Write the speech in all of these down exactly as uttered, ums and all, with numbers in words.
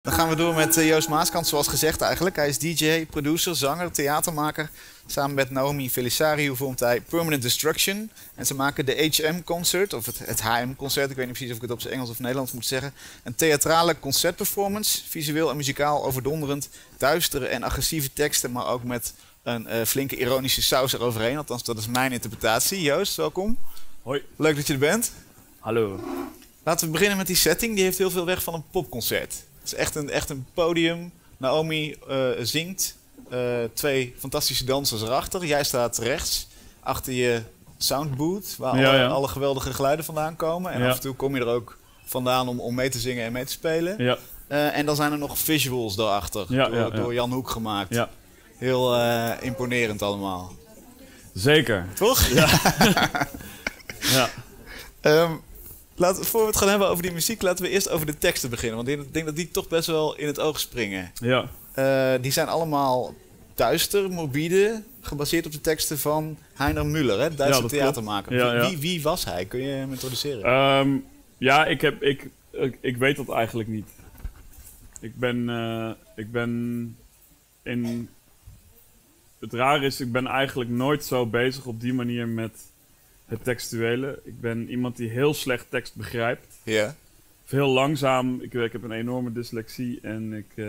Dan gaan we door met uh, Joost Maaskant, zoals gezegd eigenlijk. Hij is D J, producer, zanger, theatermaker. Samen met Naomi Felicariou vormt hij Permanent Destruction. En ze maken de H M Concert, of het, het H M Concert. Ik weet niet precies of ik het op zijn Engels of Nederlands moet zeggen. Een theatrale concertperformance, visueel en muzikaal overdonderend. Duistere en agressieve teksten, maar ook met een uh, flinke ironische saus eroverheen. Althans, dat is mijn interpretatie. Joost, welkom. Hoi. Leuk dat je er bent. Hallo. Laten we beginnen met die setting. Die heeft heel veel weg van een popconcert. Het is echt een, echt een podium. Naomi uh, zingt. Uh, twee fantastische dansers erachter. Jij staat rechts. Achter je soundbooth. Waar ja, alle, ja. alle geweldige geluiden vandaan komen. En ja. af en toe kom je er ook vandaan om, om mee te zingen en mee te spelen. Ja. Uh, en dan zijn er nog visuals daarachter. Ja, door, ja, ja. door Jan Hoek gemaakt. Ja. Heel uh, imponerend allemaal. Zeker. Toch? Ja. ja. Um, Laten, voor we het gaan hebben over die muziek, laten we eerst over de teksten beginnen. Want ik denk dat die toch best wel in het oog springen. Ja. Uh, die zijn allemaal duister, morbide, gebaseerd op de teksten van Heiner Müller, hè, Duitse ja, theatermaker. Ja, ja. Wie, wie was hij? Kun je hem introduceren? Um, ja, ik, heb, ik, ik, ik weet dat eigenlijk niet. Ik ben, uh, ik ben in... Het raar is, ik ben eigenlijk nooit zo bezig op die manier met het textuele. Ik ben iemand die heel slecht tekst begrijpt. Ja. Yeah. Heel langzaam. Ik, ik heb een enorme dyslexie en ik... Uh,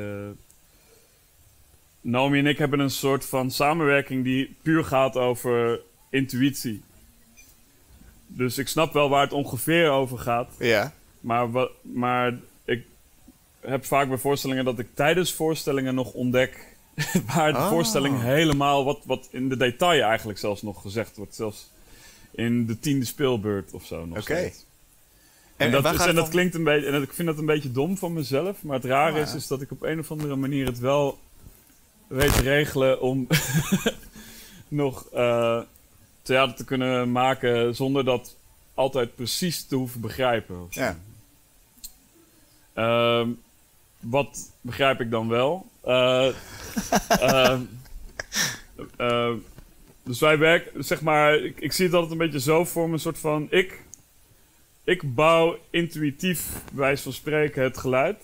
Naomi en ik hebben een soort van samenwerking die puur gaat over intuïtie. Dus ik snap wel waar het ongeveer over gaat. Ja. Yeah. Maar, maar ik heb vaak bij voorstellingen dat ik tijdens voorstellingen nog ontdek waar de oh. voorstelling helemaal, wat, wat in de detail eigenlijk zelfs nog gezegd wordt. Zelfs in de tiende speelbeurt of zo nog okay. steeds. En, en, dat, en, is, en dat klinkt een beetje, en ik vind dat een beetje dom van mezelf. Maar het rare oh, is, ja. is dat ik op een of andere manier het wel weet te regelen om nog uh, theater te kunnen maken zonder dat altijd precies te hoeven begrijpen. Of ja. uh, wat begrijp ik dan wel? Uh, uh, uh, dus wij werken, zeg maar, ik, ik zie het altijd een beetje zo voor me, een soort van, ik, ik bouw intuïtief, bij wijze van spreken, het geluid.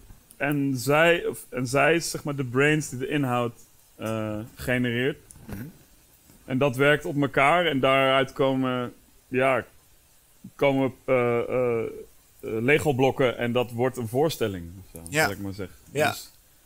En zij, of, en zij is, zeg maar, de brains die de inhoud uh, genereert. Mm-hmm. En dat werkt op elkaar en daaruit komen, ja, komen uh, uh, uh, Lego-blokken en dat wordt een voorstelling, zo, ja. zal ik maar zeggen. Ja. Dus,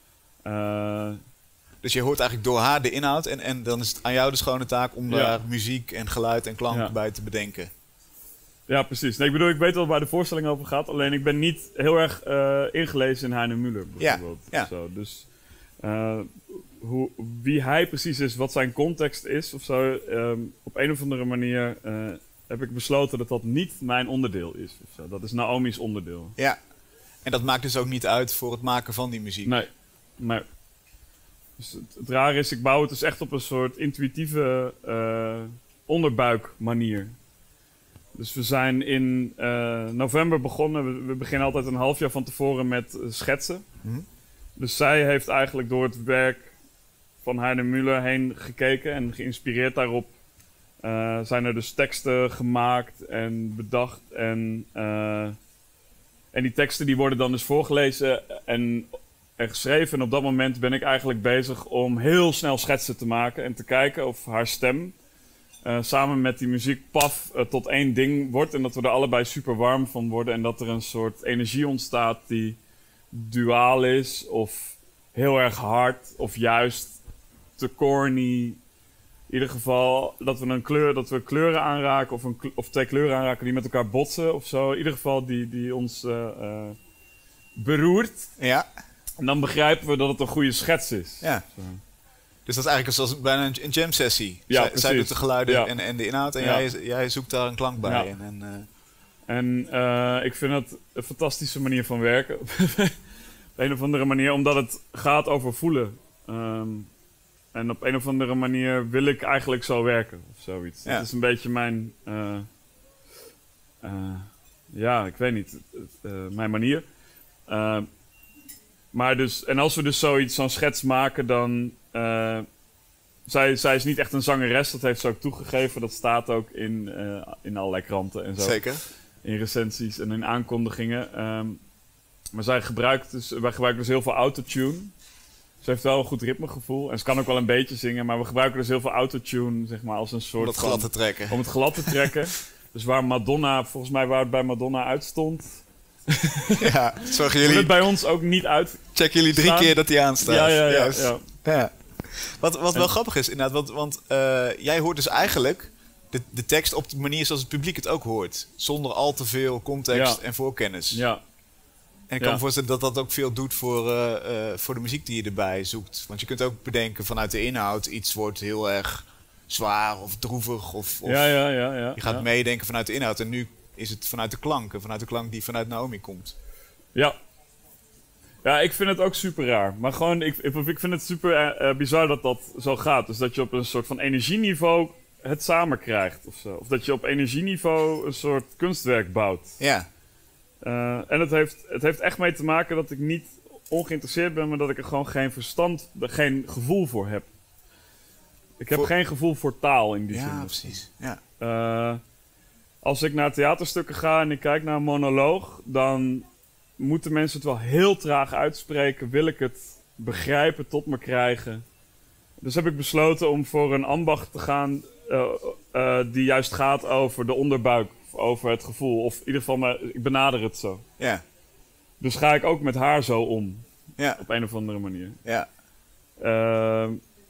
uh, dus je hoort eigenlijk door haar de inhoud en, en dan is het aan jou de schone taak om ja. daar muziek en geluid en klank ja. bij te bedenken. Ja, precies. Nee, ik bedoel, ik weet wel waar de voorstelling over gaat, alleen ik ben niet heel erg uh, ingelezen in Heiner Müller bijvoorbeeld. Ja. Ja. Zo. Dus uh, hoe, wie hij precies is, wat zijn context is of zo, um, op een of andere manier uh, heb ik besloten dat dat niet mijn onderdeel is. Of zo. Dat is Naomi's onderdeel. Ja, en dat maakt dus ook niet uit voor het maken van die muziek? Nee, nee. Dus het, het rare is, ik bouw het dus echt op een soort intuïtieve uh, onderbuik manier. Dus we zijn in uh, november begonnen. We, we beginnen altijd een half jaar van tevoren met uh, schetsen. Mm-hmm. Dus zij heeft eigenlijk door het werk van Heiner Müller heen gekeken en geïnspireerd daarop uh, zijn er dus teksten gemaakt en bedacht. En, uh, en die teksten die worden dan dus voorgelezen en, en geschreven. En op dat moment ben ik eigenlijk bezig om heel snel schetsen te maken en te kijken of haar stem Uh, samen met die muziek paf uh, tot één ding wordt. En dat we er allebei super warm van worden. En dat er een soort energie ontstaat die duaal is. Of heel erg hard. Of juist te corny. In ieder geval dat we een kleur, dat we kleuren aanraken. Of, een, of twee kleuren aanraken die met elkaar botsen. Of zo. In ieder geval die, die ons uh, uh, beroert. Ja. En dan begrijpen we dat het een goede schets is. Ja. Zo. Dus dat is eigenlijk zoals bijna een jam sessie. Ja, zij, zij doet de geluiden ja. en, en de inhoud en ja. jij, jij zoekt daar een klank bij. Ja. En, en, uh... en uh, ik vind het een fantastische manier van werken. Op een of andere manier, omdat het gaat over voelen. Um, en op een of andere manier wil ik eigenlijk zo werken of zoiets. Ja. Dat is een beetje mijn... Uh, uh, ja, ik weet niet. Uh, mijn manier. Uh, maar dus, en als we dus zoiets, zo'n schets maken, dan... Uh, zij, zij is niet echt een zangeres, dat heeft ze ook toegegeven. Dat staat ook in, uh, in allerlei kranten en zo. Zeker. In recensies en in aankondigingen. Um, Maar zij gebruikt dus, wij gebruiken dus heel veel autotune. Ze heeft wel een goed ritmegevoel. En ze kan ook wel een beetje zingen. Maar we gebruiken dus heel veel autotune, zeg maar, als een soort Om het glad te trekken. Om het glad te trekken. Dus waar Madonna, volgens mij waar het bij Madonna uitstond... Ja, zorgen jullie... jullie... het bij ons ook niet uit... Checken jullie drie staan. keer dat die aanstaat. Ja, ja, ja. Juist. ja. ja. Wat, wat wel En... grappig is, inderdaad. Want, want uh, jij hoort dus eigenlijk de, de tekst op de manier zoals het publiek het ook hoort. Zonder al te veel context ja. en voorkennis. Ja. En ik ja. kan me voorstellen dat dat ook veel doet voor, uh, uh, voor de muziek die je erbij zoekt. Want je kunt ook bedenken vanuit de inhoud, iets wordt heel erg zwaar of droevig. Of, of ja, ja, ja, ja, je gaat ja. meedenken vanuit de inhoud. En nu is het vanuit de klank. En vanuit de klank die vanuit Naomi komt. Ja. Ja, ik vind het ook super raar. Maar gewoon, ik, ik, ik vind het super uh, bizar dat dat zo gaat. Dus dat je op een soort van energieniveau het samen krijgt of zo. Of dat je op energieniveau een soort kunstwerk bouwt. Ja. Uh, en het heeft, het heeft echt mee te maken dat ik niet ongeïnteresseerd ben, maar dat ik er gewoon geen verstand, geen gevoel voor heb. Ik heb voor... geen gevoel voor taal in die ja, zin. Ja, precies. Ja. Uh, als ik naar theaterstukken ga en ik kijk naar een monoloog, dan moeten mensen het wel heel traag uitspreken. Wil ik het begrijpen, tot me krijgen. Dus heb ik besloten om voor een ambacht te gaan uh, uh, die juist gaat over de onderbuik. Over het gevoel. Of in ieder geval, maar ik benader het zo. Ja. Dus ga ik ook met haar zo om. Ja. Op een of andere manier. Ja. Uh,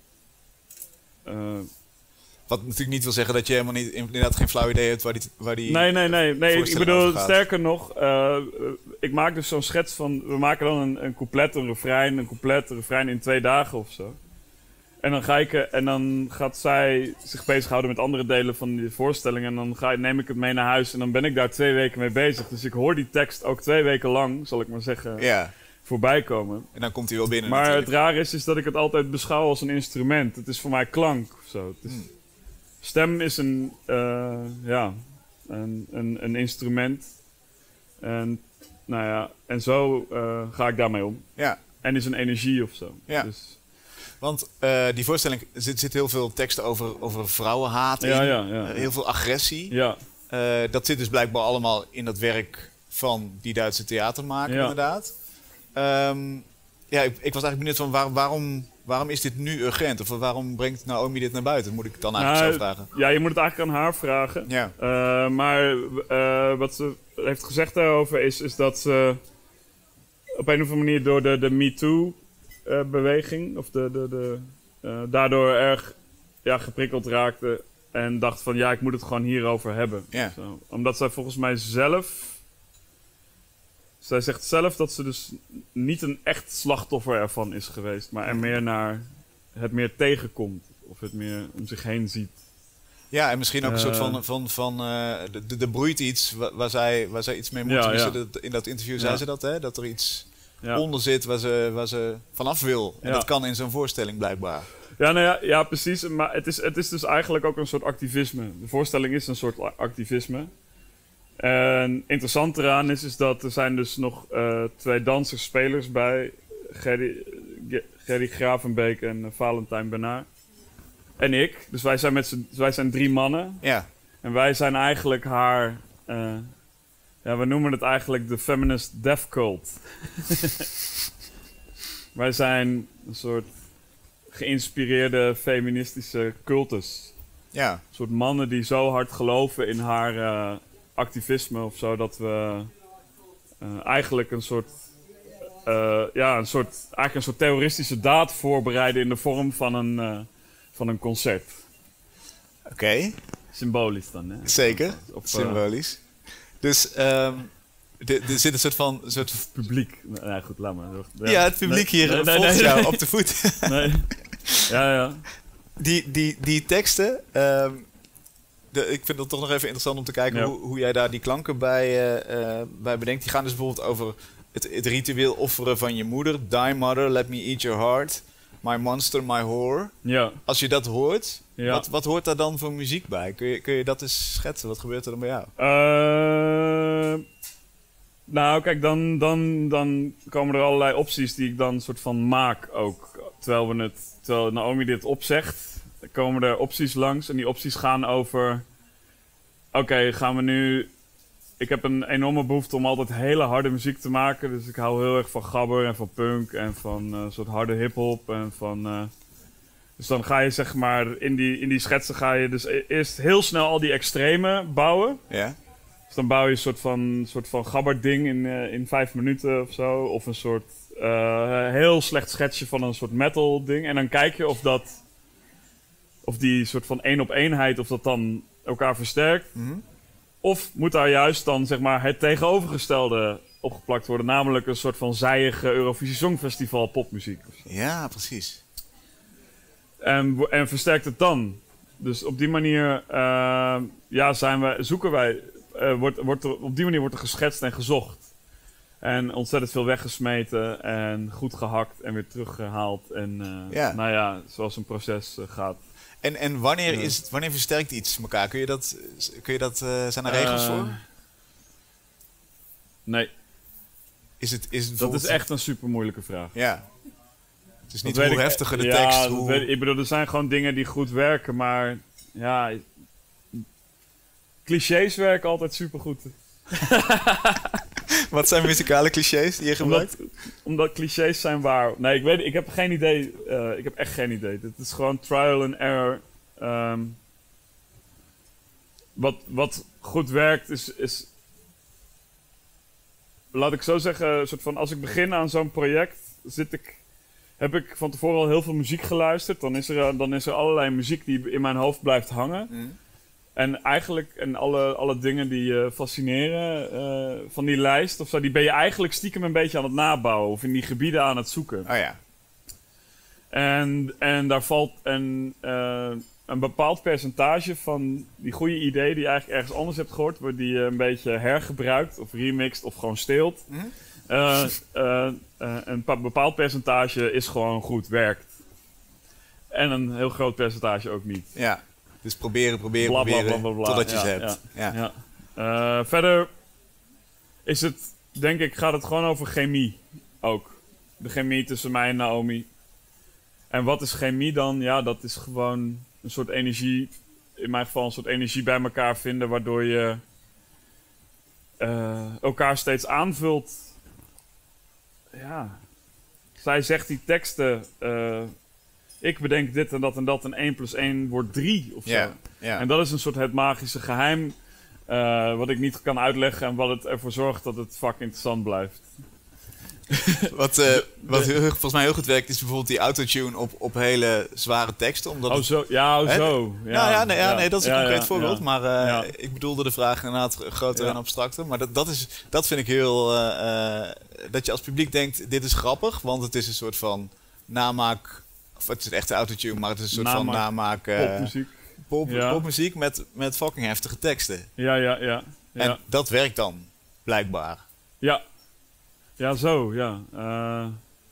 uh, Wat natuurlijk niet wil zeggen dat je helemaal niet, inderdaad geen flauw idee hebt waar die waar die Nee, nee, nee. nee ik bedoel, gaat. sterker nog, uh, ik maak dus zo'n schets van... We maken dan een, een couplet, een refrein, een couplet, een refrein in twee dagen of zo. En dan, ga ik, en dan gaat zij zich bezighouden met andere delen van die voorstelling. En dan ga, neem ik het mee naar huis en dan ben ik daar twee weken mee bezig. Dus ik hoor die tekst ook twee weken lang, zal ik maar zeggen, ja. voorbij komen. En dan komt hij wel binnen. Maar natuurlijk. het raar is, is dat ik het altijd beschouw als een instrument. Het is voor mij klank of zo. Het is, hmm. Stem is een, uh, ja, een, een, een instrument. En, nou ja, en zo uh, ga ik daarmee om. Ja. En is een energie of zo. Ja. Dus, Want uh, die voorstelling zit, zit heel veel teksten over, over vrouwenhaat in. Ja, ja, ja, uh, heel veel agressie. Ja. Uh, dat zit dus blijkbaar allemaal in dat werk van die Duitse theatermaker, ja. inderdaad. Um, ja, ik, ik was eigenlijk benieuwd van waar, waarom, waarom is dit nu urgent? Of waarom brengt Naomi dit naar buiten? Moet ik het dan eigenlijk nou, zelf vragen? Ja, je moet het eigenlijk aan haar vragen. Ja. Uh, maar uh, wat ze heeft gezegd daarover is, is dat ze op een of andere manier door de, de MeToo... Uh, beweging, of de, de, de, uh, daardoor erg ja, geprikkeld raakte en dacht van ja, ik moet het gewoon hierover hebben. Yeah. Zo. Omdat zij volgens mij zelf, zij zegt zelf dat ze dus niet een echt slachtoffer ervan is geweest, maar er meer naar het meer tegenkomt, of het meer om zich heen ziet. Ja, en misschien ook een uh, soort van, van, van uh, er broeit iets waar, waar, zij, waar zij iets mee moet. Ja, ja. Dat, in dat interview zei ja. ze dat, hè? Dat er iets... Ja. onder zit waar ze, waar ze vanaf wil. En ja. dat kan in zo'n voorstelling blijkbaar. Ja, nou ja, ja precies. Maar het is, het is dus eigenlijk ook een soort activisme. De voorstelling is een soort activisme. En interessant eraan is, is dat er zijn dus nog uh, twee dansers, spelers bij. Gerry, Gerry Gravenbeek en uh, Valentijn Benaar. En ik. Dus wij zijn, met z'n, wij zijn drie mannen. Ja. En wij zijn eigenlijk haar... Uh, Ja, we noemen het eigenlijk de feminist death cult. Wij zijn een soort geïnspireerde feministische cultus. Ja. Een soort mannen die zo hard geloven in haar uh, activisme of zo, dat we uh, eigenlijk een soort, uh, ja, een soort, eigenlijk een soort terroristische daad voorbereiden in de vorm van een, uh, van een concert. Oké. Okay. Symbolisch dan, hè? Zeker, op, uh, symbolisch. Dus um, er zit een soort van... Soort... Publiek. Nee, goed, laat maar. Ja, ja het publiek nee, hier nee, volgt nee, jou nee. op de voet. Nee. Ja, ja. Die, die, die teksten... Um, de, ik vind het toch nog even interessant om te kijken ja. hoe, hoe jij daar die klanken bij, uh, uh, bij bedenkt. Die gaan dus bijvoorbeeld over het, het ritueel offeren van je moeder. Die mother, let me eat your heart. My monster, my whore. Ja. Als je dat hoort, ja. wat, wat hoort daar dan voor muziek bij? Kun je, kun je dat eens schetsen? Wat gebeurt er dan bij jou? Uh, nou, kijk, dan, dan, dan komen er allerlei opties die ik dan soort van maak ook. Terwijl, we het, terwijl Naomi dit opzegt, komen er opties langs. En die opties gaan over... Oké, okay, gaan we nu ik heb een enorme behoefte om altijd hele harde muziek te maken. Dus ik hou heel erg van gabber en van punk en van een uh, soort harde hip-hop. En van, uh, dus dan ga je zeg maar in die, in die schetsen ga je dus e- eerst heel snel al die extreme bouwen. Ja. Dus dan bouw je een soort van, soort van gabberding in, uh, in vijf minuten of zo. Of een soort uh, heel slecht schetsje van een soort metal ding. En dan kijk je of dat, of die soort van één op eenheid, of dat dan elkaar versterkt. Mm-hmm. Of moet daar juist dan zeg maar het tegenovergestelde opgeplakt worden. Namelijk een soort van zijige Eurovisie Songfestival popmuziek. Ja, precies. En, en versterkt het dan. Dus op die manier uh, ja, zijn we, zoeken wij... Uh, wordt, wordt er, op die manier wordt er geschetst en gezocht. En ontzettend veel weggesmeten en goed gehakt en weer teruggehaald. En uh, Ja. nou ja, zoals een proces uh, gaat. En, en wanneer, Ja. is het, wanneer versterkt iets elkaar? Kun je dat, kun je dat uh, zijn er regels Uh, voor? Nee, Is het, is het dat is bijvoorbeeld- echt een super moeilijke vraag. Ja. Het is niet Dat weet hoe ik- heftiger de ja, tekst, dat hoe... weet ik. Ik bedoel, er zijn gewoon dingen die goed werken, maar ja, clichés werken altijd supergoed. Wat zijn muzikale clichés die je gebruikt? Omdat, omdat clichés zijn waar. Nee, ik weet, ik heb geen idee. Uh, ik heb echt geen idee. Het is gewoon trial and error. Um, wat, wat goed werkt is, is, laat ik zo zeggen, een soort van, als ik begin aan zo'n project, zit ik, heb ik van tevoren al heel veel muziek geluisterd. Dan is er, dan is er allerlei muziek die in mijn hoofd blijft hangen. Mm. En eigenlijk, en alle, alle dingen die je fascineren uh, van die lijst of zo, die ben je eigenlijk stiekem een beetje aan het nabouwen of in die gebieden aan het zoeken. Oh ja. En, en daar valt een, uh, een bepaald percentage van die goede ideeën die je eigenlijk ergens anders hebt gehoord, waar die je een beetje hergebruikt of remixed of gewoon steelt. Mm. Uh, uh, uh, een pa- bepaald percentage is gewoon goed, werkt. En een heel groot percentage ook niet. Ja. Dus proberen, proberen, Bla, bla, proberen, bla, bla, bla. totdat je Ja, ze hebt. Ja. Ja. Ja. Uh, verder is het, denk ik, gaat het gewoon over chemie ook. De chemie tussen mij en Naomi. En wat is chemie dan? Ja, dat is gewoon een soort energie, in mijn geval een soort energie bij elkaar vinden, waardoor je uh, elkaar steeds aanvult. Ja. Zij zegt die teksten, uh, ik bedenk dit en dat en dat en één plus één wordt drie of zo. Ja, ja. En dat is een soort het magische geheim uh, wat ik niet kan uitleggen en wat het ervoor zorgt dat het vak interessant blijft. Wat, uh, wat heel, volgens mij heel goed werkt is bijvoorbeeld die autotune op, op hele zware teksten. Omdat Oh het- zo, ja, oh, Hè? zo. Ja, nou ja, nee, ja, nee, dat is een ja, concreet ja, voorbeeld. ja. Maar uh, Ja. ik bedoelde de vraag inderdaad groter Ja. en abstracter. Maar dat, dat, is, dat vind ik heel... Uh, uh, dat je als publiek denkt, dit is grappig. Want het is een soort van namaak... Of het is echt de autotune, maar het is een soort van Namaak namaak... uh, Popmuziek. pop, Ja. popmuziek met, met fucking heftige teksten. Ja, ja, ja. Ja, En dat werkt dan, blijkbaar. ja. ja zo, ja. Uh,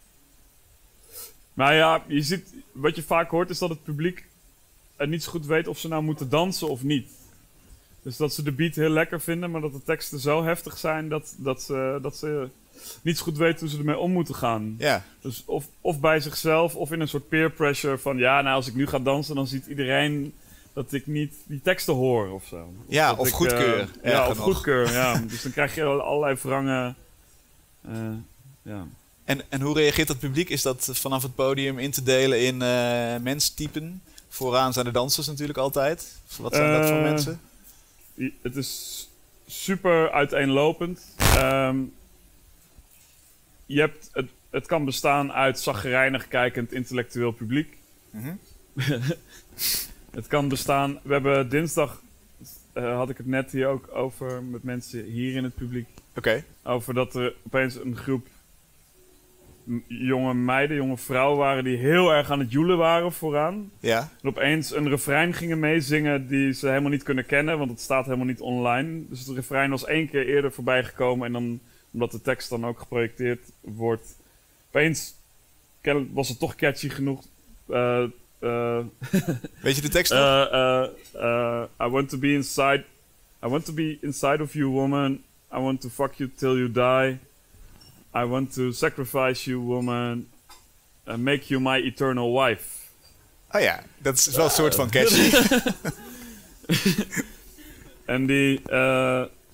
maar ja, je ziet, wat je vaak hoort is dat het publiek het niet zo goed weet of ze nou moeten dansen of niet. Dus dat ze de beat heel lekker vinden, maar dat de teksten zo heftig zijn dat, dat, ze, dat ze niet zo goed weten hoe ze ermee om moeten gaan. Ja, Dus of, of bij zichzelf of in een soort peer pressure van ja, nou als ik nu ga dansen dan ziet iedereen dat ik niet die teksten hoor of zo. ja dat of ik, goedkeur. uh, ja, erger of nog. goedkeur, ja. Dus dan krijg je allerlei wrange... Uh, ja. En, en hoe reageert het publiek? Is dat vanaf het podium in te delen in uh, menstypen? Vooraan zijn de dansers natuurlijk altijd. Wat zijn dat voor Uh, mensen? I- Het is super uiteenlopend. Um, je hebt, het, het kan bestaan uit chagrijnig kijkend intellectueel publiek. Mhm. Het kan bestaan... We hebben dinsdag... Uh, had ik het net hier ook over met mensen hier in het publiek. Oké. Over dat er opeens een groep m- jonge meiden, jonge vrouwen waren die heel erg aan het joelen waren vooraan. Ja. En opeens een refrein gingen meezingen die ze helemaal niet kunnen kennen, want het staat helemaal niet online. Dus het refrein was één keer eerder voorbij gekomen en dan, omdat de tekst dan ook geprojecteerd wordt, opeens ken- was het toch catchy genoeg. Uh, uh, Weet je de tekst nog? uh, uh, uh, I want to be inside, I want to be inside of you, woman. I want to fuck you till you die. I want to sacrifice you, woman. And make you my eternal wife. Oh ja, dat is wel een soort van catchy. En die, uh,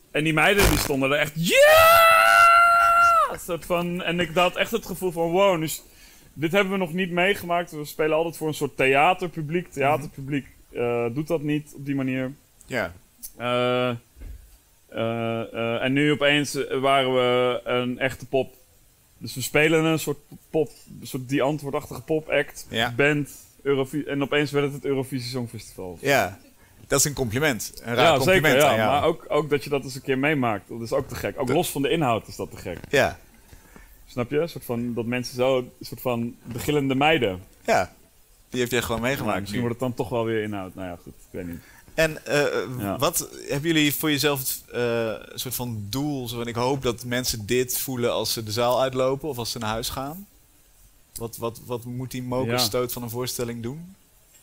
en die meiden die stonden er echt... Ja! Soort van, en ik had echt het gevoel van... Wow, dus dit hebben we nog niet meegemaakt. We spelen altijd voor een soort theaterpubliek. Theaterpubliek uh, doet dat niet op die manier. Ja. Uh, uh, uh, en nu opeens waren we een echte pop. Dus we spelen een soort pop, een soort die antwoordachtige pop-act, Ja. band, Eurovi- en opeens werd het het Eurovisie Songfestival. Ja, dat is een compliment. Een raar Ja, compliment zeker, ja. aan jou. Maar ook, ook dat je dat eens een keer meemaakt, dat is ook te gek. Ook De- los van de inhoud is dat te gek. Ja, Snap je? Een soort van, dat mensen zo, een soort van begillende meiden. ja. Die heb jij gewoon Maar meegemaakt misschien nu. wordt het dan toch wel weer inhoud. Nou ja, goed, ik weet niet. En eh, Ja. wat hebben jullie voor jezelf het eh, soort van doel? Zo van, ik hoop dat mensen dit voelen als ze de zaal uitlopen of als ze naar huis gaan. Wat, wat, wat moet die mokerstoot van een voorstelling doen?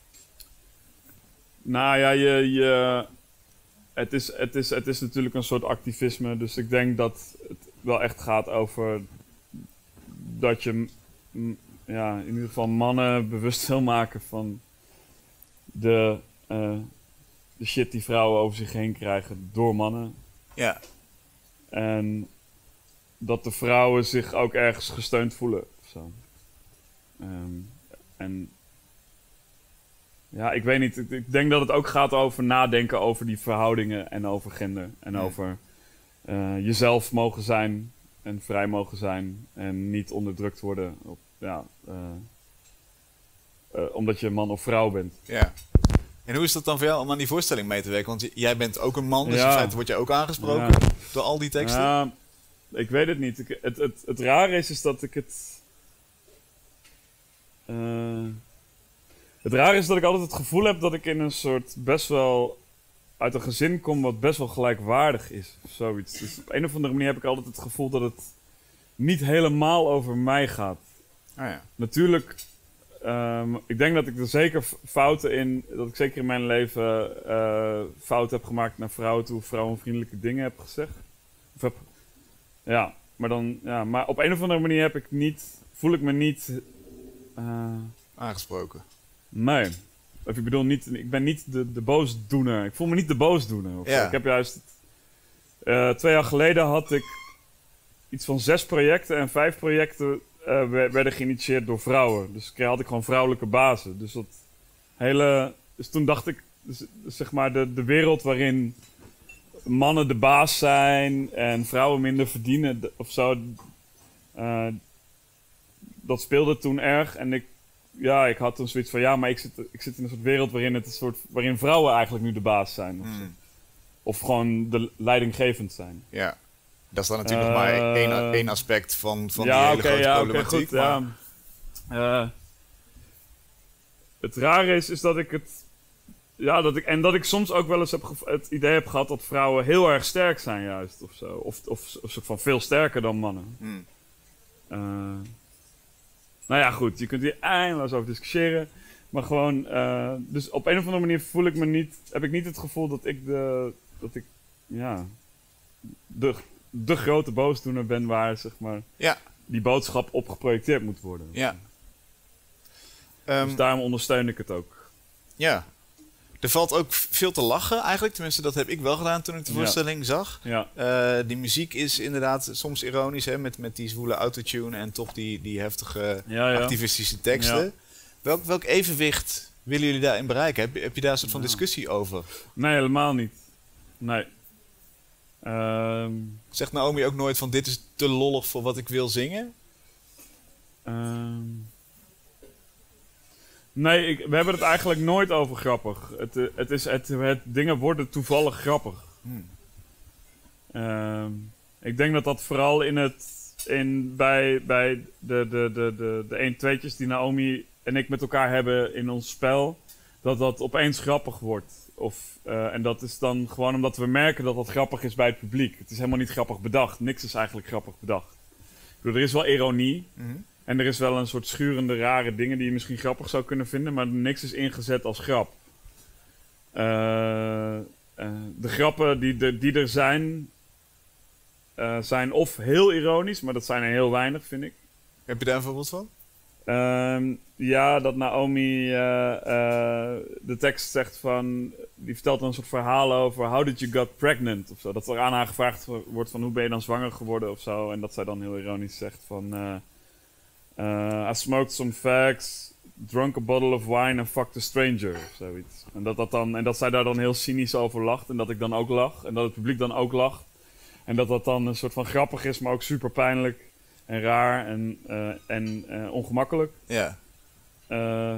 Nou ja, je, je, het, is, het, is, het is natuurlijk een soort activisme. Dus ik denk dat het wel echt gaat over dat je m, ja, in ieder geval mannen bewust wil maken van de, eh, de shit die vrouwen over zich heen krijgen door mannen. Ja, En dat de vrouwen zich ook ergens gesteund voelen. Of zo. Ehm, en ja, ik weet niet. Ik, ik denk dat het ook gaat over nadenken over die verhoudingen en over gender. En Ja. over eh, jezelf mogen zijn en vrij mogen zijn. En niet onderdrukt worden op, ja, eh, eh, omdat je man of vrouw bent. ja. En hoe is dat dan voor jou om aan die voorstelling mee te werken? Want j- jij bent ook een man, dus Ja. in feite word je ook aangesproken Ja. door al die teksten. Ja, ik weet het niet. Ik, het, het, het rare is, is dat ik het... eh, het rare is dat ik altijd het gevoel heb dat ik in een soort best wel... uit een gezin kom wat best wel gelijkwaardig is. Of zoiets. Dus op een of andere manier heb ik altijd het gevoel dat het niet helemaal over mij gaat. Oh ja. Natuurlijk, ehm, ik denk dat ik er zeker f- fouten in, dat ik zeker in mijn leven eh, fouten heb gemaakt naar vrouwen toe, vrouwenvriendelijke dingen heb gezegd. Of heb, ja, maar dan, ja, maar op een of andere manier heb ik niet, voel ik me niet, eh, Aangesproken. nee. Of ik bedoel niet, ik ben niet de, de boosdoener. Ik voel me niet de boosdoener. Of zo. Ja. Ik heb juist, eh, twee jaar geleden had ik iets van zes projecten en vijf projecten eh, wer- werden geïnitieerd door vrouwen. Dus ik had ik gewoon vrouwelijke bazen. Dus dat hele, dus toen dacht ik, dus, dus zeg maar de, de wereld waarin mannen de baas zijn en vrouwen minder verdienen d- of zo, eh, dat speelde toen erg. En ik, ja, ik had toen zoiets van, ja, maar ik zit, ik zit in een soort wereld waarin het een soort, waarin vrouwen eigenlijk nu de baas zijn. Of, zo. Hmm. Of gewoon de leidinggevend zijn. Ja. Dat is dan natuurlijk nog Eh, maar één, één aspect van, van ja, die hele oké, grote ja, oké, problematiek. goed, maar- ja. Eh, het rare is, is dat ik het... Ja, dat ik, en dat ik soms ook wel eens heb gev- het idee heb gehad dat vrouwen heel erg sterk zijn juist, of zo. Of, of, of soort van veel sterker dan mannen. Hmm. Eh, nou ja, goed, je kunt hier eindeloos over discussiëren. Maar gewoon, eh, dus op een of andere manier voel ik me niet, heb ik niet het gevoel dat ik de, dat ik, ja, de, de grote boosdoener ben waar, zeg maar, Ja. die boodschap op geprojecteerd moet worden. Ja. Ehm, Dus daarom ondersteun ik het ook. Ja. Er valt ook veel te lachen eigenlijk. Tenminste, dat heb ik wel gedaan toen ik de Ja. voorstelling zag. Ja, Eh, die muziek is inderdaad soms ironisch, hè, met, met die zwoele autotune en toch die, die heftige ja, ja. activistische teksten. Ja. Welk, welk evenwicht willen jullie daarin bereiken? Heb, je- heb je daar een soort van Ja. discussie over? Nee, helemaal niet. Nee. Ehm Zegt Naomi ook nooit van dit is te lollig voor wat ik wil zingen? Ehm. Nee, ik, we hebben het eigenlijk nooit over grappig. Het, eh, het is, het, het, dingen worden toevallig grappig. Hmm. Ehm, ik denk dat dat vooral in het, in, bij, bij de, de, de, de, de een-tweetjes die Naomi en ik met elkaar hebben in ons spel, dat dat opeens grappig wordt. Of, eh, en dat is dan gewoon omdat we merken dat dat grappig is bij het publiek. Het is helemaal niet grappig bedacht. Niks is eigenlijk grappig bedacht. Ik bedoel, er is wel ironie. Mhm. En er is wel een soort schurende, rare dingen die je misschien grappig zou kunnen vinden, maar niks is ingezet als grap. Eh, eh, de grappen die, de, die er zijn, eh, zijn of heel ironisch, maar dat zijn er heel weinig, vind ik. Heb je daar een voorbeeld van? Um, ja, dat Naomi uh, uh, de tekst zegt van... Die vertelt dan een soort verhaal over... How did you got pregnant? Of zo. Dat er aan haar gevraagd wordt van... Hoe ben je dan zwanger geworden? Of zo. En dat zij dan heel ironisch zegt van... Uh, uh, I smoked some fags... Drank a bottle of wine and fucked a stranger. Of zoiets. En dat, dat, dan, en dat zij daar dan heel cynisch over lacht. En dat ik dan ook lach. En dat het publiek dan ook lacht. En dat dat dan een soort van grappig is... Maar ook super pijnlijk. En raar. En, uh, en uh, ongemakkelijk. Ja. Uh,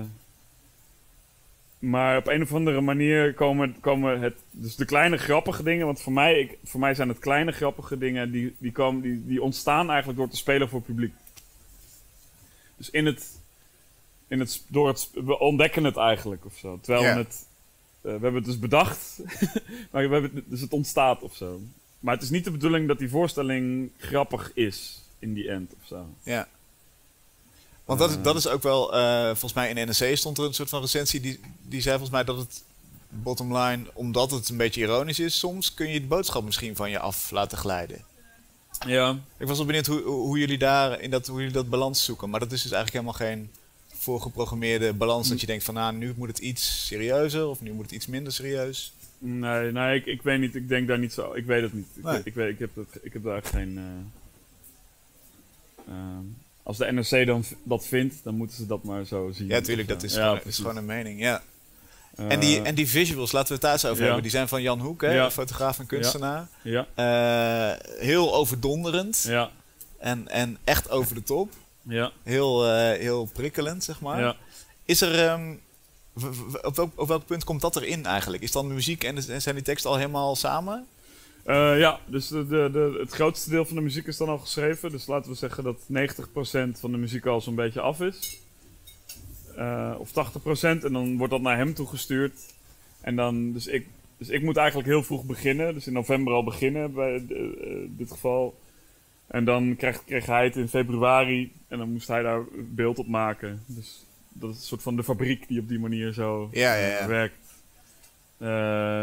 maar op een of andere manier komen, komen het... Dus de kleine grappige dingen... Want voor mij, ik, voor mij zijn het kleine grappige dingen... Die, die, komen, die, die ontstaan eigenlijk door te spelen voor het publiek. Dus in het... In het, door het, we ontdekken het eigenlijk of zo. Terwijl yeah. we het... Uh, we hebben het dus bedacht. maar we hebben het, dus het ontstaat of zo. Maar het is niet de bedoeling dat die voorstelling grappig is. In die end of zo. Ja. Want dat, uh, dat is ook wel... Uh, volgens mij in N R C stond er een soort van recensie... Die, die zei volgens mij dat het... Bottom line, omdat het een beetje ironisch is... Soms kun je de boodschap misschien van je af laten glijden. Ja. Ik was wel benieuwd hoe, hoe jullie daar... In dat, hoe jullie dat balans zoeken. Maar dat is dus eigenlijk helemaal geen... voorgeprogrammeerde balans dat je denkt van nou, nu moet het iets serieuzer of nu moet het iets minder serieus? Nee, nee ik, ik weet niet. Ik denk daar niet zo. Ik weet het niet. Nee. Ik, ik, weet, ik, heb, het, ik heb daar geen... Uh, uh, als de N R C dan v- dat vindt, dan moeten ze dat maar zo zien. Ja, natuurlijk. Dat is, ja, gewoon, is gewoon een mening, ja. Uh, en, die, en die visuals, laten we het daar eens over ja. hebben. Die zijn van Jan Hoek, hè? Ja. Fotograaf en kunstenaar. Ja. Ja. Uh, heel overdonderend. Ja. En, en echt over de top. Ja. Heel, uh, heel prikkelend, zeg maar. Ja. Is er... Um, w- w- op, welk, op welk punt komt dat erin eigenlijk? Is dan de muziek en, de, en zijn die teksten al helemaal samen? Uh, ja, dus de, de, de, het grootste deel van de muziek is dan al geschreven. Dus laten we zeggen dat negentig procent van de muziek al zo'n beetje af is. Uh, of tachtig procent. En dan wordt dat naar hem toegestuurd. En dan, dus ik, dus ik moet eigenlijk heel vroeg beginnen. Dus in november al beginnen bij de, uh, dit geval. En dan kreeg, kreeg hij het in februari. En dan moest hij daar beeld op maken. Dus dat is een soort van de fabriek die op die manier zo ja, ja, ja. Uh, werkt. Uh,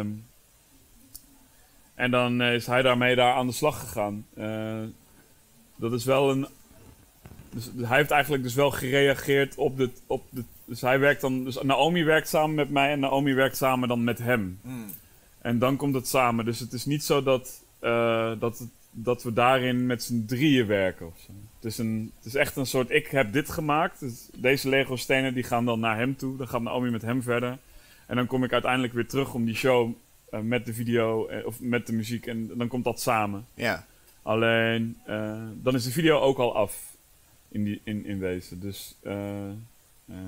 en dan uh, is hij daarmee daar aan de slag gegaan. Uh, dat is wel een... Dus hij heeft eigenlijk dus wel gereageerd op de, op de... Dus hij werkt dan... Dus Naomi werkt samen met mij en Naomi werkt samen dan met hem. Mm. En dan komt het samen. Dus het is niet zo dat, uh, dat, het, dat we daarin met z'n drieën werken of zo. Het is, een, het is echt een soort... Ik heb dit gemaakt. Dus deze Lego stenen die gaan dan naar hem toe. Dan gaat Naomi met hem verder. En dan kom ik uiteindelijk weer terug om die show... Uh, met de video uh, of met de muziek. En dan komt dat samen. Ja. Alleen... Uh, dan is de video ook al af. In, die, in, in wezen. Dus... Uh, uh,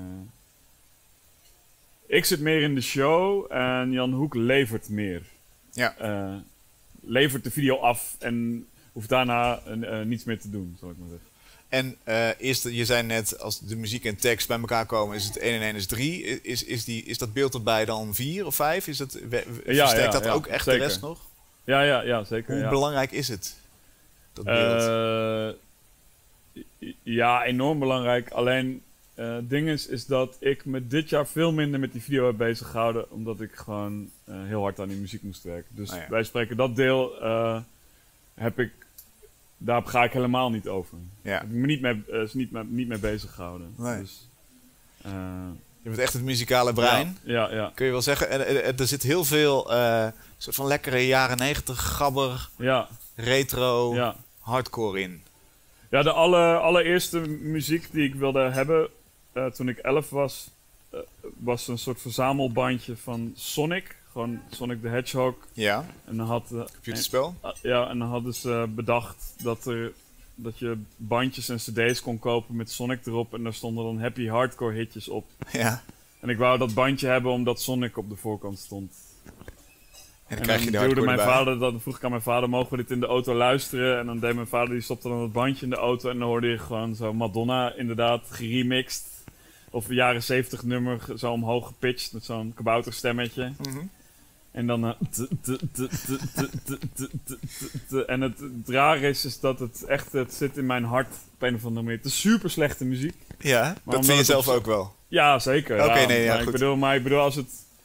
ik zit meer in de show. En Jan Hoek levert meer. Ja. Uh, levert de video af. En hoeft daarna uh, uh, niets meer te doen. Zal ik maar zeggen. En uh, eerst, je zei net, als de muziek en tekst bij elkaar komen, is het één en één is drie. Is, is, die, is dat beeld erbij dan vier of vijf? Is dat, we, ja, versterkt ja, dat ja, ook echt zeker. de rest nog? Ja, ja, ja zeker. Hoe ja. belangrijk is het, dat beeld? Uh, ja, enorm belangrijk. Alleen, uh, het ding is, is dat ik me dit jaar veel minder met die video heb bezig gehouden. Omdat ik gewoon uh, heel hard aan die muziek moest werken. Dus oh ja. wij spreken dat deel, uh, heb ik... Daar ga ik helemaal niet over. Ja. Heb ik me niet mee, uh, niet, mee, niet mee bezig gehouden. Nee. Dus, uh, je bent echt het muzikale brein. Ja, ja, ja. Kun je wel zeggen. En, en, en er zit heel veel uh, soort van lekkere jaren negentig gabber, ja. retro, ja. hardcore in. Ja, de aller, allereerste muziek die ik wilde hebben uh, toen ik elf was, uh, was een soort verzamelbandje van Sonic. Gewoon Sonic the Hedgehog. Ja, en dan had, uh, computerspel. En, uh, ja, en dan hadden ze bedacht dat, er, dat je bandjes en cd's kon kopen met Sonic erop. En daar stonden dan happy hardcore hitjes op. Ja. En ik wou dat bandje hebben omdat Sonic op de voorkant stond. En dan, en krijg je de hardcore mijn erbij. vader, dat vroeg ik aan mijn vader, mogen we dit in de auto luisteren? En dan deed mijn vader, die stopte dan het bandje in de auto. En dan hoorde je gewoon zo Madonna inderdaad geremixed. Of een jaren zeventig nummer, zo omhoog gepitcht met zo'n kabouterstemmetje. Mm-hmm. En dan... En het rare is, is dat het echt... Het zit in mijn hart op een of andere manier. Het is super slechte muziek. Ja, dat vind je zelf ook wel? Ja, zeker. Oké, ja, nee, ja, maar goed. Ik bedoel, maar ik bedoel, als het...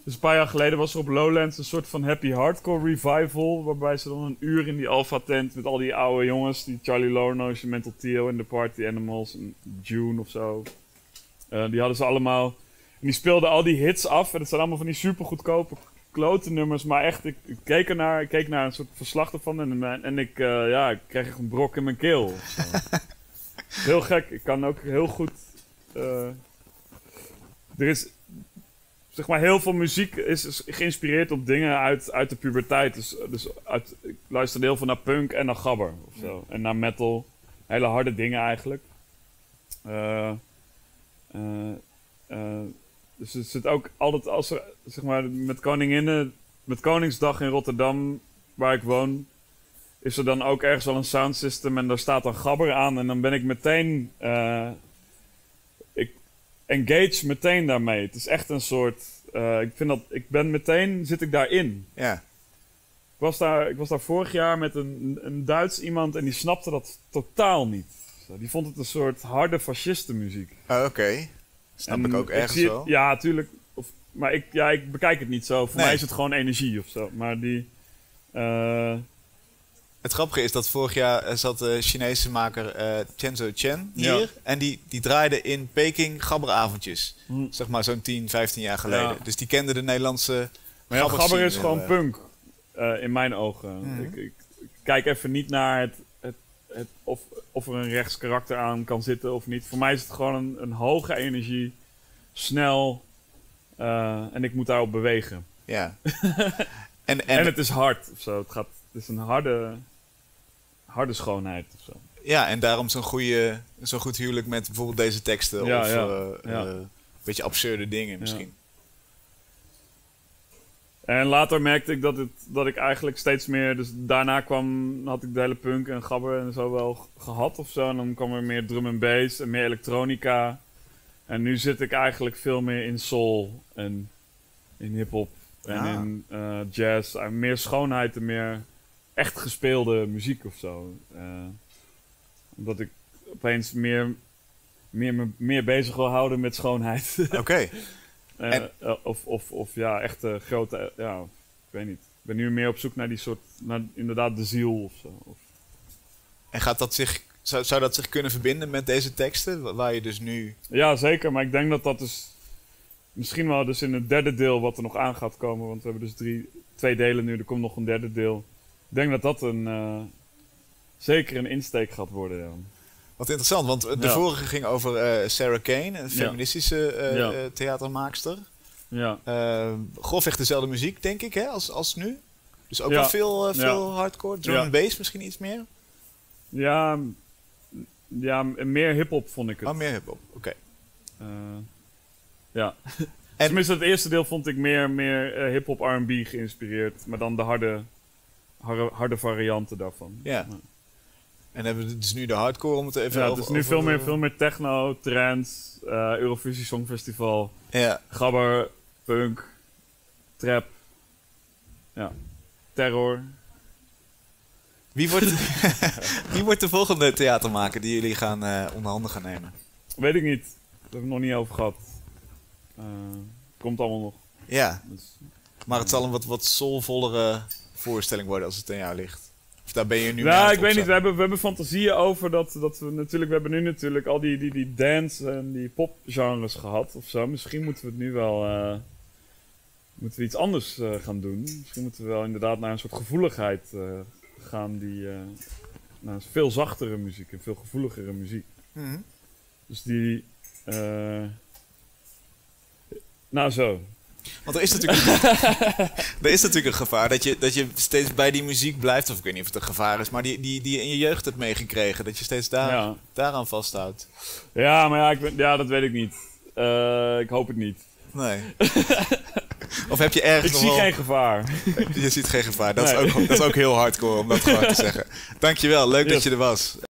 Dus een paar jaar geleden was er op Lowlands een soort van happy hardcore revival. Waarbij ze dan een uur in die Alpha tent met al die oude jongens. Die Charlie Lono's, Mental Theo en The Party Animals en June of zo. Uh, die hadden ze allemaal. En die speelden al die hits af. En dat zijn allemaal van die super goedkope klote nummers. Maar echt, ik, ik keek ernaar. Ik keek naar een soort verslag ervan. En, en ik, uh, ja, ik kreeg echt een brok in mijn keel. Heel gek. Ik kan ook heel goed... Uh, er is... Zeg maar, heel veel muziek is, is geïnspireerd op dingen uit, uit de puberteit. Dus, dus uit, ik luisterde heel veel naar punk en naar gabber of zo. En naar metal. Hele harde dingen eigenlijk. Uh, uh, uh, dus het zit ook altijd als er, zeg maar, met Koninginnen, met Koningsdag in Rotterdam, waar ik woon, is er dan ook ergens wel een soundsystem en daar staat dan gabber aan. En dan ben ik meteen... Uh, ik engage meteen daarmee. Het is echt een soort... Uh, ik vind dat... Ik ben meteen... Zit ik daarin. Ja. Ik was daar, ik was daar vorig jaar met een, een Duits iemand en die snapte dat totaal niet. Die vond het een soort harde fascistenmuziek. Oh, oké. Okay. Snap en ik ook ergens ik wel. Het, ja, tuurlijk. Of, maar ik, ja, ik bekijk het niet zo. Voor nee. mij is het gewoon energie of zo. Maar die... Uh, Het grappige is dat vorig jaar zat de Chinese maker uh, Chenzo Chen hier. Ja. En die, die draaide in Peking gabberavondjes. Hm. Zeg maar zo'n tien, vijftien jaar geleden. Ja. Dus die kende de Nederlandse... Maar ja, gabber is gewoon uh, punk. Uh, in mijn ogen. Mm-hmm. ik, ik, ik kijk even niet naar het, het, het, of, of er een rechts karakter aan kan zitten of niet. Voor mij is het gewoon een, een hoge energie. Snel. Uh, en ik moet daarop bewegen. Ja. en, en, en het is hard of zo. Het, gaat, het is een harde... harde schoonheid of zo. Ja, en daarom zo'n goede, zo'n goed huwelijk met bijvoorbeeld deze teksten. Ja, of ja, uh, ja. Uh, een beetje absurde dingen misschien. Ja. En later merkte ik dat, het, dat ik eigenlijk steeds meer... Dus daarna kwam, had ik de hele punk en gabber en zo wel gehad of zo. En dan kwam er meer drum en bass en meer elektronica. En nu zit ik eigenlijk veel meer in soul en in hiphop en ah. in uh, jazz. En meer schoonheid en meer... echt gespeelde muziek of zo. Uh, omdat ik opeens meer, meer, me, meer bezig wil houden met schoonheid. Oké. Okay. uh, en... uh, of, of, of ja, echt uh, grote... Uh, ja, ik weet niet. Ik ben nu meer op zoek naar die soort... naar inderdaad de ziel of zo. Of... En gaat dat zich... Zou, zou dat zich kunnen verbinden met deze teksten? Waar je dus nu... Ja, zeker. Maar ik denk dat dat dus... Misschien wel dus in het derde deel wat er nog aan gaat komen. Want we hebben dus drie, twee delen nu. Er komt nog een derde deel. Ik denk dat dat een, uh, zeker een insteek gaat worden. Ja. Wat interessant, want de ja. vorige ging over uh, Sarah Kane, een feministische uh, ja. uh, theatermaakster. Ja. Uh, grofweg dezelfde muziek, denk ik, hè, als, als nu. Dus ook ja. wel veel, uh, veel ja. hardcore, drum en ja. bass misschien iets meer? Ja, ja meer hiphop vond ik het. Oh, meer hiphop, oké. Okay. Uh, ja. En tenminste, het eerste deel vond ik meer, meer uh, hiphop R en B geïnspireerd, maar dan de harde... Harde, harde varianten daarvan. Ja. ja. En hebben we dus nu de hardcore om het even ja, over... Ja, het is nu over... veel, meer, veel meer techno, trance, uh, Eurovisie Songfestival, ja. gabber, punk, trap, ja, terror. Wie wordt, Wie wordt de volgende theatermaker die jullie gaan uh, onder handen gaan nemen? Weet ik niet. Daar hebben we het nog niet over gehad. Uh, komt allemaal nog. Ja, dus, maar het zal een wat, wat soulvollere... voorstelling worden als het aan jou ligt. Of daar ben je nu ja, ik weet niet. We hebben, we hebben fantasieën over dat, dat we natuurlijk... We hebben nu natuurlijk al die, die, die dance en die popgenres gehad of zo. Misschien moeten we het nu wel... Uh, moeten we iets anders uh, gaan doen. Misschien moeten we wel inderdaad naar een soort gevoeligheid uh, gaan die... Uh, naar veel zachtere muziek en veel gevoeligere muziek. Mm-hmm. Dus die... Uh, nou zo... Want er is natuurlijk, er is natuurlijk een gevaar dat je, dat je steeds bij die muziek blijft. Of ik weet niet of het een gevaar is, maar die, die, die je in je jeugd hebt meegekregen. Dat je steeds daar, ja. daaraan vasthoudt. Ja, maar ja, ik ben, ja, dat weet ik niet. Uh, ik hoop het niet. Nee. Of heb je ergens Ik zie wel... geen gevaar. Je ziet geen gevaar. Dat, nee. is ook, dat is ook heel hardcore om dat gewoon te zeggen. Dankjewel, leuk yes. dat je er was.